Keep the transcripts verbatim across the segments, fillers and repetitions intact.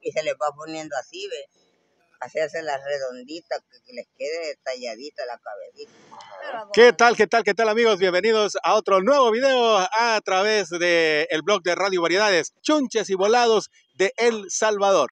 y se les va poniendo así, ¿ve? Hacerse las redonditas, que les quede talladita la cabecita. ¿Qué tal, qué tal, qué tal, amigos? Bienvenidos a otro nuevo video a través del blog de Radio Variedades, Chunches y Volados de El Salvador.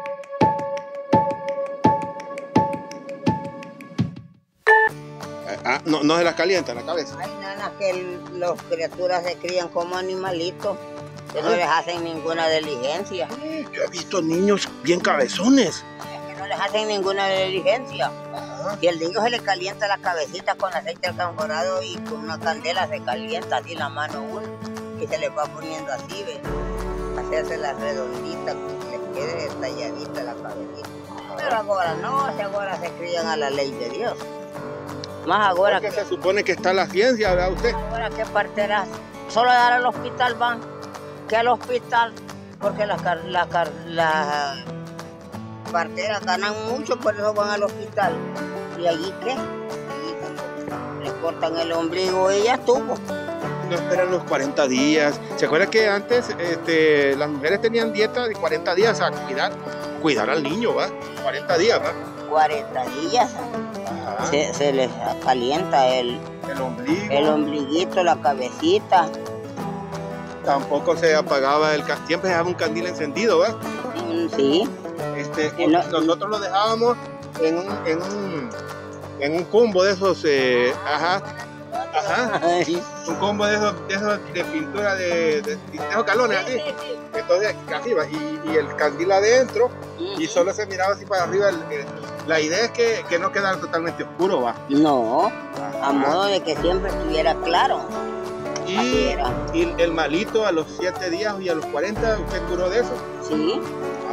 Ah, no, no se las calienta la cabeza. Hay nanas que las criaturas se crían como animalitos, que ah. no les hacen ninguna diligencia. Yo he visto niños bien cabezones. Es que no les hacen ninguna diligencia. Ajá. Y el niño se le calienta la cabecita con aceite alcanforado y con una candela se calienta así la mano uno y se le va poniendo así, ¿ve? Hacerse las redonditas, que les quede talladita la cabecita. Ajá. Pero ahora no, ahora se crían a la ley de Dios. Más ahora que se supone que está la ciencia, ¿verdad usted? Ahora qué parteras, solo dar al hospital van, que al hospital, porque las la, la, la parteras ganan mucho, por eso van al hospital. ¿Y allí qué? Allí les cortan el ombligo y ya estuvo. No esperan los cuarenta días. ¿Se acuerda que antes este, las mujeres tenían dieta de cuarenta días a cuidar, cuidar al niño, ¿va? cuarenta días, ¿va? cuarenta días. Se, se les calienta el, el ombligo, el ombliguito, la cabecita. Tampoco se apagaba el candil, siempre dejaba un candil encendido, ¿verdad? Sí. Este, sí, no, nosotros lo dejábamos en un, en un, en un combo de esos, eh, ajá, ajá, sí. Un combo de esos, de esos de pintura de, de, de esos calones, así. Sí, sí, sí. Entonces, así va, y, y el candil adentro, sí. Y solo se miraba así para arriba. El, el, La idea es que, que no quedara totalmente oscuro, ¿va? No, ajá. A modo de que siempre estuviera claro. Y, y el malito a los siete días y a los cuarenta, ¿usted curó de eso? Sí.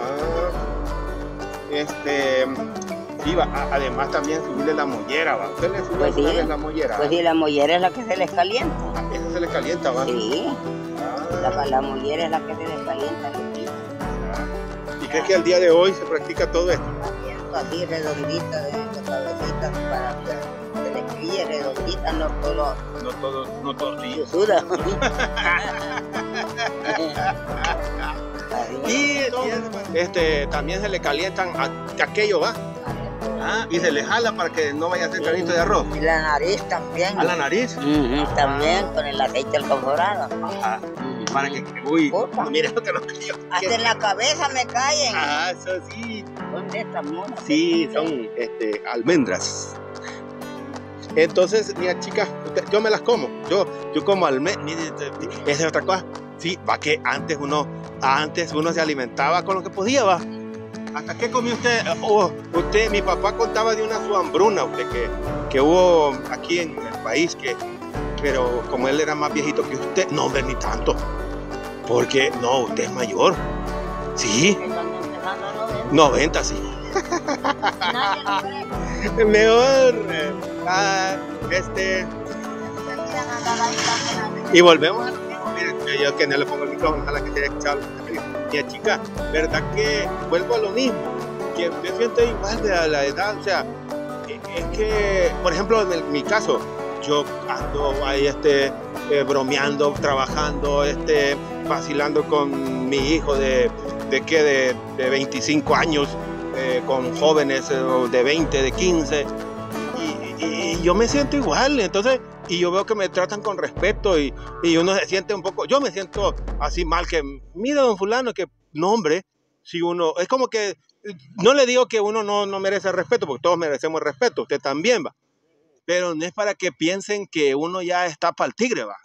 Ah, este, sí, va, además también subirle la mollera, ¿va? ¿Usted le sube pues sí, la mollera? Pues sí, la mollera es la que se les calienta. Ah, esa se les calienta, ¿va? Sí, ah. la, la mollera es la que se les calienta. Ah. ¿Y crees que al día de hoy se practica todo esto? Así redondita de la cabecita para que se le críe redondita, no todo, no todo, no todo sí. Suda. Y este, también se le calientan a, aquello, ¿va? Ah, y se le jala para que no vaya a hacer granito de arroz. Y la nariz también. ¿A la nariz? Uh-huh, ah. También con el aceite alcanforado. Ajá. Uh-huh. Para que, uy, mire lo que no creo. Hasta en la cabeza me caen. Ah, eso sí. Son de estas monas. Sí, son este, almendras. Entonces, mira, chicas, yo me las como. Yo, yo como almendras. Esa es otra cosa. Sí, va que antes uno, antes uno se alimentaba con lo que podía, va. ¿Hasta qué comió usted? Oh, usted, mi papá contaba de una su hambruna, usted, que, que hubo aquí en el país, que, pero como él era más viejito que usted, no, hombre, ni tanto. Porque, no, usted es mayor. Sí. noventa, sí. Mejor. Ah, este. Y volvemos a lo mismo. Miren, yo que no le pongo el micrófono, ojalá que se haya escuchado. Mira, chica, verdad que vuelvo a lo mismo. Que usted siente igual de a la edad. O sea, es que, por ejemplo, en mi caso, yo ando ahí este, eh, bromeando, trabajando, este, vacilando con mi hijo de. ¿De qué? De, de veinticinco años, eh, con jóvenes eh, de veinte, de quince, y, y, y yo me siento igual, entonces, y yo veo que me tratan con respeto, y, y uno se siente un poco, yo me siento así mal, que mira don fulano, que no, hombre, si uno, es como que, no le digo que uno no, no merece respeto, porque todos merecemos respeto, usted también, va, pero no es para que piensen que uno ya está para el tigre, va.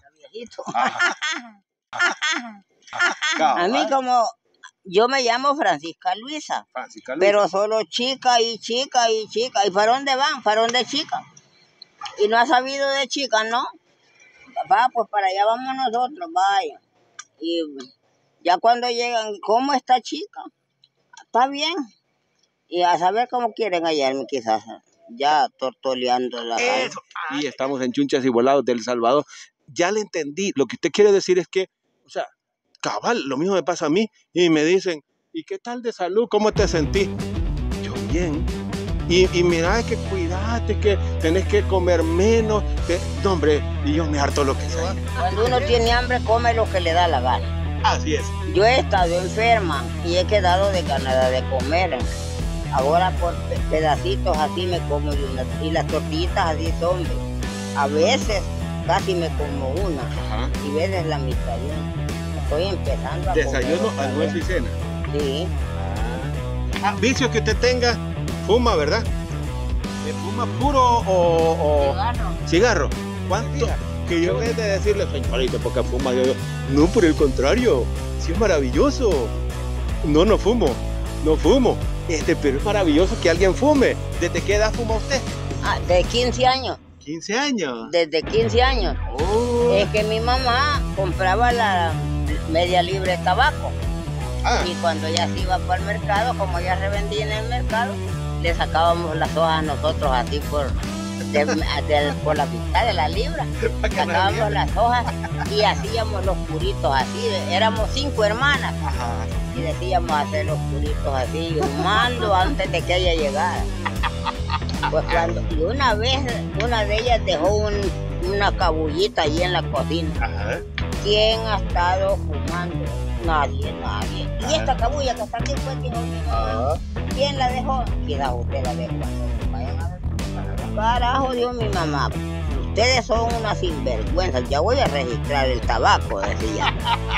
A mí como... Yo me llamo Francisca Luisa, Francisca Luisa, pero solo chica y chica y chica. ¿Y para dónde van? ¿Para dónde chica? Y no ha sabido de chica, ¿no? Va, pues para allá vamos nosotros, vaya. Y ya cuando llegan, ¿cómo está chica? Está bien. Y a saber cómo quieren hallarme quizás, ya tortoleando la calle. Y estamos en Chunches y Volados de El Salvador. Ya le entendí. Lo que usted quiere decir es que, o sea, cabal, lo mismo me pasa a mí, y me dicen, ¿y qué tal de salud? ¿Cómo te sentís? Yo bien. Y, y mira que cuidate, que tenés que comer menos. Que... No, hombre, y yo me harto lo que sea. Cuando uno tiene hambre, come lo que le da la gana. Así es. Yo he estado enferma y he quedado de ganada de comer. Ahora por pedacitos así me como y, una, y las tortillitas así son. A veces casi me como una. Ajá. Y veces la mitad. Estoy empezando a desayuno, comer, almuerzo y cena. Sí. Ah, vicios que usted tenga, fuma, ¿verdad? ¿Fuma puro o, o... cigarro? ¿Cigarro? ¿Cuánto? Que yo en vez de decirle, señorita, porque fuma, yo, yo, no, por el contrario, sí es maravilloso. No, no fumo, no fumo. Este, pero es maravilloso que alguien fume. ¿Desde qué edad fuma usted? Ah, de quince años. ¿quince años? Desde quince años. Oh. Es que mi mamá compraba la media libre de tabaco. Ah. Y cuando ella se iba para el mercado, como ella revendía en el mercado, le sacábamos las hojas a nosotros así por, de, de, por la mitad de la libra. Sacábamos las hojas y hacíamos los puritos así. Éramos cinco hermanas. Ajá. Y decíamos hacer los puritos así, fumando antes de que ella llegara. Pues cuando, y una vez, una de ellas dejó un, una cabullita allí en la cocina. Ajá. ¿Quién ha estado fumando? Nadie, nadie. Ajá. Y esta cabulla que está aquí fue que no. ¿Quién la dejó? Quizás usted la dejó. Vayan a ver. Carajo, Dios, mi mamá. Ustedes son una sinvergüenza. Ya voy a registrar el tabaco, decía.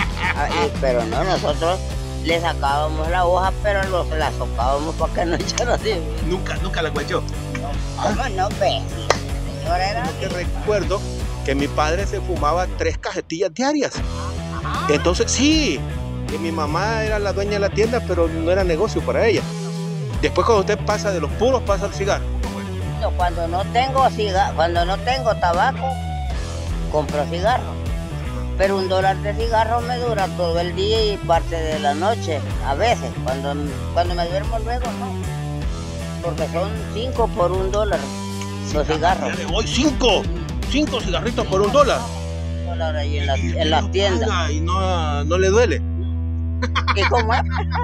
Pero no, nosotros le sacábamos la hoja, pero los, la socábamos para que no echara así. ¿Nunca, nunca la guayó? No, ¿cómo ¿Ah? no ve? Señora era... Yo te recuerdo que mi padre se fumaba tres cajetillas diarias. Ajá. Entonces, sí, que mi mamá era la dueña de la tienda, pero no era negocio para ella. Después cuando usted pasa de los puros, pasa al cigarro. No, cuando no tengo cigarro, cuando no tengo tabaco, compro cigarro. Pero un dólar de cigarro me dura todo el día y parte de la noche, a veces. Cuando, cuando me duermo luego, no. Porque son cinco por un dólar los cigarros. Hoy cinco, cinco cigarritos por un dólar. Un dólar ahí en, la, en las tiendas. Y no, no le duele. ¿Y cómo es?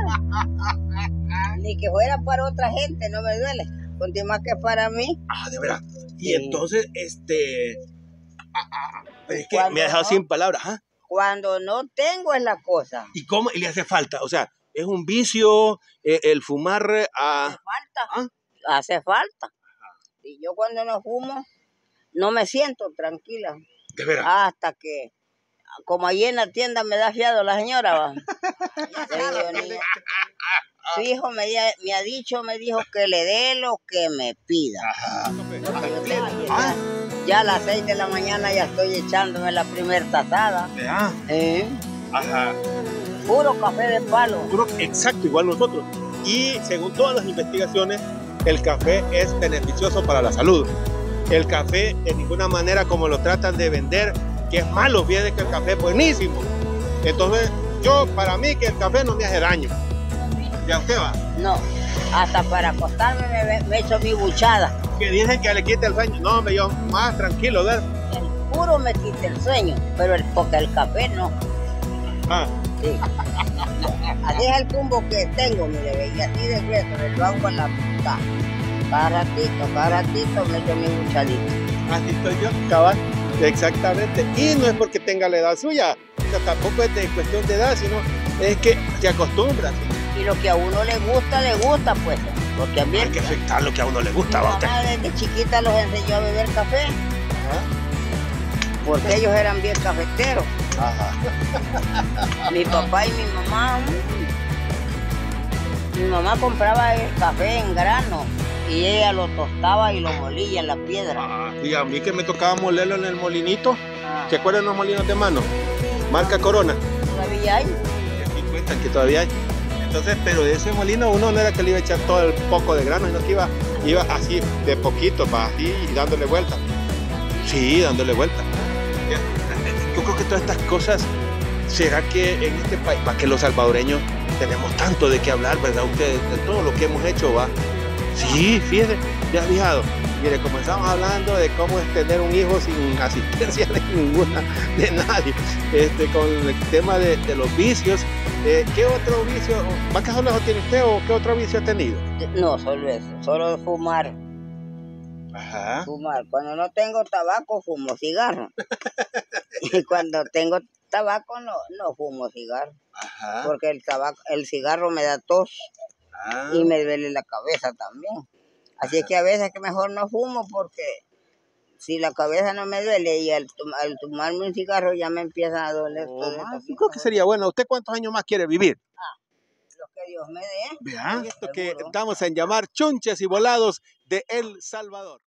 Ni que fuera para otra gente, no me duele. Contigo más que para mí. Ah, de verdad. Y sí. Entonces, este... Es que me ha dejado no, sin palabras. ¿Ah? Cuando no tengo es la cosa. ¿Y cómo le hace falta? O sea, es un vicio eh, el fumar a... Hace falta. ¿Ah? Hace falta. Y yo cuando no fumo, no me siento tranquila. ¿De veras? Hasta que, como allí en la tienda me da fiado la señora, va. Digo, ni, su hijo me, me ha dicho, me dijo que le dé lo que me pida. Ajá. ¿Ah? Ya a las seis de la mañana ya estoy echándome la primer tazada. ¿Ya? ¿Eh? Ajá. Puro café de palo. Puro, exacto, igual nosotros. Y según todas las investigaciones, el café es beneficioso para la salud. El café de ninguna manera como lo tratan de vender, que es malo, fíjate que el café es buenísimo. Entonces, yo, para mí, que el café no me hace daño. ¿Ya usted va? No, hasta para acostarme me, me echo mi buchada. Que dicen que le quita el sueño. No, hombre, yo más tranquilo, ¿ver? El puro me quita el sueño, pero el, porque el café no. Ah. Sí. Así es el tumbo que tengo, mire, y así de grueso, lo hago en la punta. Cada ratito, cada ratito me echo mi buchadita. Así estoy yo, cabal. Exactamente. Y no es porque tenga la edad suya, no, tampoco es de cuestión de edad, sino es que se acostumbra. Y lo que a uno le gusta, le gusta, pues. Porque a mí hay que aceptar lo que a uno le gusta. Mi mamá desde chiquita los enseñó a beber café. Ajá. Porque ellos eran bien cafeteros. Ajá. Mi papá y mi mamá. Mi mamá compraba el café en grano y ella lo tostaba y lo molía en la piedra. Ah, y a mí que me tocaba molerlo en el molinito. Ah. ¿Se acuerdan los molinos de mano? Marca Corona. ¿Todavía hay? Sí, cuentan que todavía hay. Entonces, pero de ese molino uno no era que le iba a echar todo el poco de grano, sino que iba, iba así de poquito, para así y dándole vuelta. Sí, dándole vuelta. Yo creo que todas estas cosas, ¿será que en este país, para que los salvadoreños tenemos tanto de qué hablar, verdad? Ustedes, de todo lo que hemos hecho, va. Sí, fíjese, ya has fijado. Mire, comenzamos hablando de cómo es tener un hijo sin asistencia de ninguna, de nadie, este, con el tema de, de los vicios. Eh, ¿Qué otro vicio, vacas solas tiene usted o qué otro vicio ha tenido? No, solo eso, solo fumar. Ajá. Fumar. Cuando no tengo tabaco, fumo cigarro. Y cuando tengo tabaco no, no fumo cigarro. Ajá. Porque el tabaco, el cigarro me da tos. Ah. Y me duele la cabeza también. Así es que a veces que mejor no fumo porque si la cabeza no me duele y al, al tomarme un cigarro ya me empiezan a doler Oh, todo más. esto. Yo creo que sería bueno. ¿Usted cuántos años más quiere vivir? Ah, lo que Dios me dé. Vean, esto que Seguro. estamos en llamar chunches y volados de El Salvador.